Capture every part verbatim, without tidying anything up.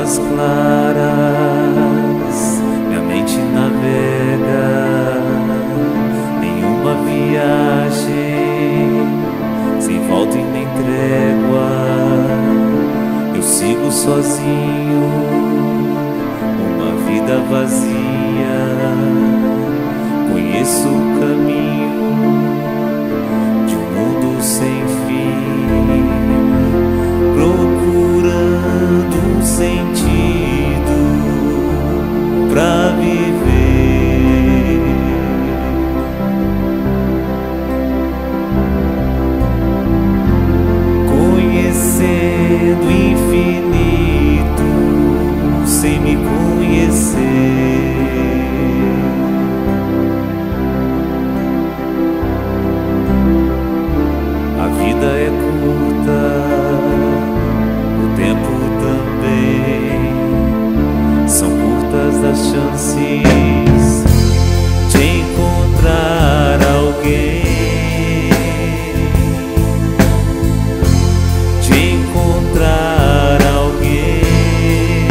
águas claras, minha mente navega em uma viagem sem volta e nem trégua. Eu sigo sozinho, uma vida vazia. Conheço o caminho de um mundo sem fim, procurando um sentido pra viver. Conhecendo o infinito sem me conhecer. A vida é curta, o tempo também. São curtas as chances de encontrar alguém, de encontrar alguém,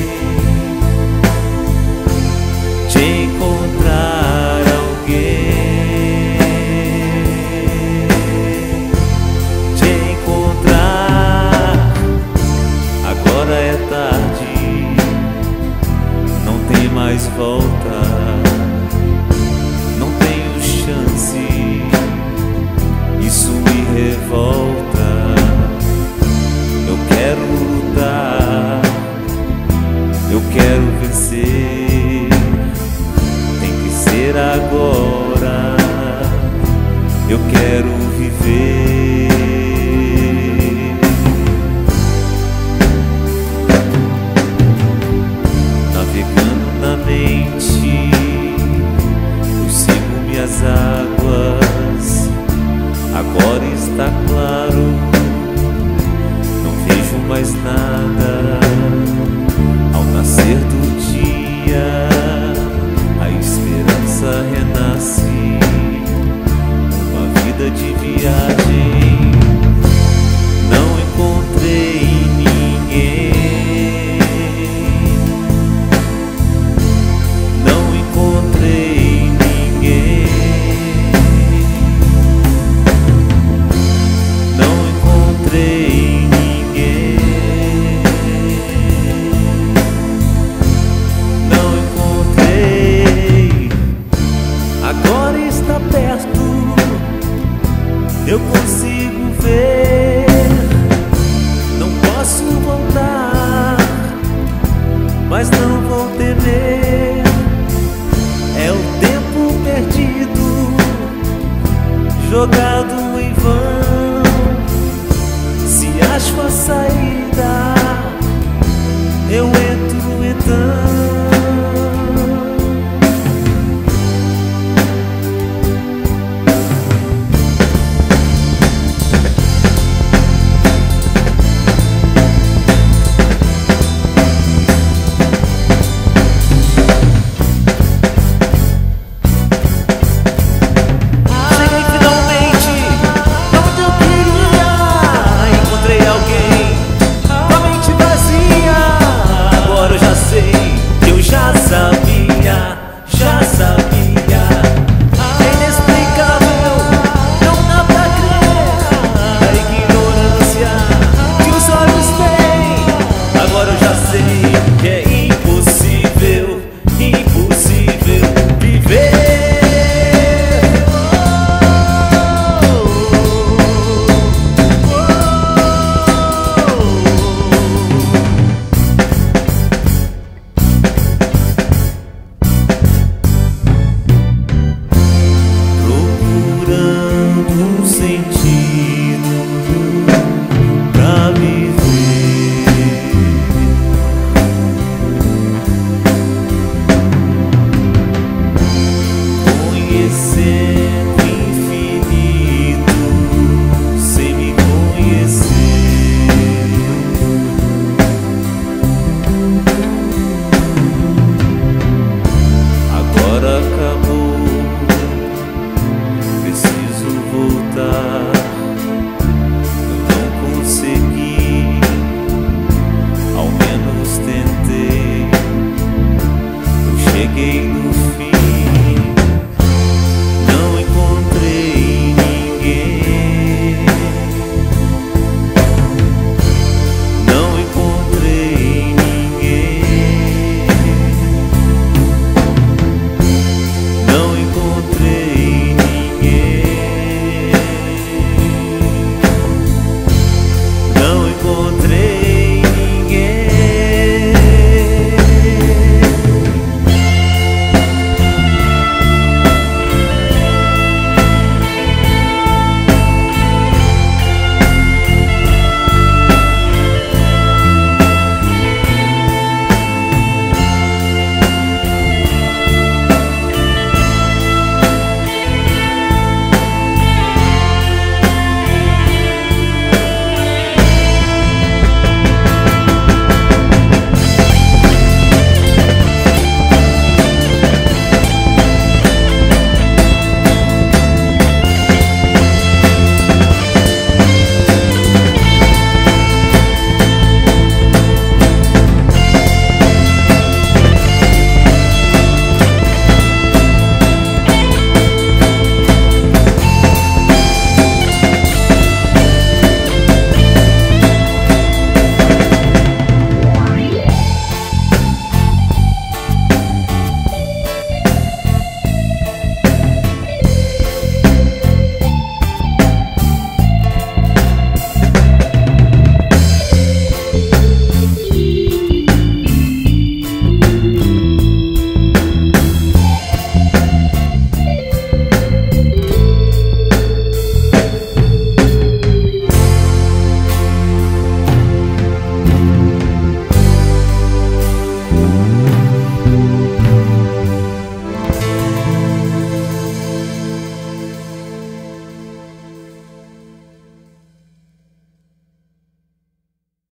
de encontrar alguém, de encontrar. Agora é tarde, não tem mais volta, não tenho chance, isso me revolta. Eu quero lutar, eu quero vencer, tem que ser agora, eu quero viver. Navegando na mente, eu sigo minhas águas. Agora está claro, não vejo mais nada. Ao nascer do dia, a esperança renasce. Uma vida de viagem, não encontrei ninguém, não encontrei ninguém, não encontrei ninguém, não encontrei. Agora está perto, eu consigo ver. Não posso voltar, mas não vou temer. É o tempo perdido, jogado em vão. Se acho a saída, eu entro.